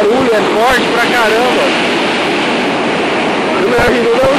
barulho, é forte pra caramba. Não me ajudou não.